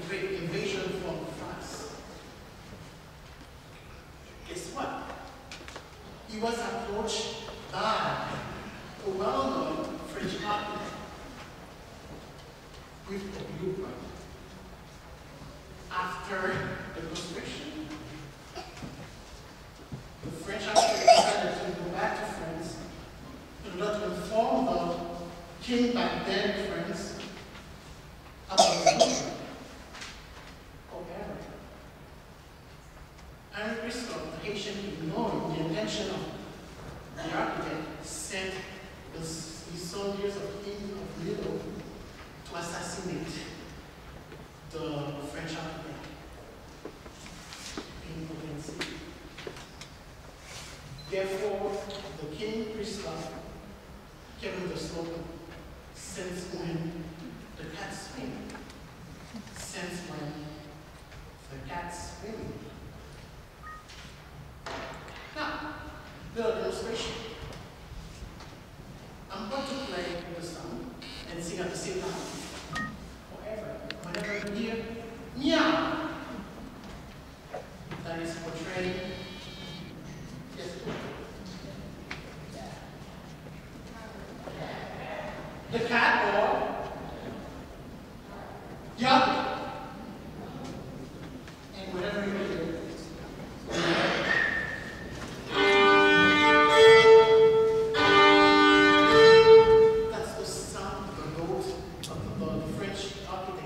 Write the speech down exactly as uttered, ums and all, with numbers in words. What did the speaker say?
great invasion from France. Guess what? He was approached by a well-known French architect with a blueprint. After the construction, the French architect decided to go back to France in order to inform the king back then in France about the blueprint. However, Henri Christophe, the Haitian, ignoring the intention of the architect, sent the, his soldiers of King of Lille to assassinate the French architect in Orléans. Therefore, the King Christophe came with the slogan, "Since when the cat swing, since when the cat swing." Now, little demonstration. I'm going to play the song and sing at the same time. However, whenever you hear meow, that is portraying, yes, the cat or the other. And whenever you hear that's the sound of the note of the, the French architect.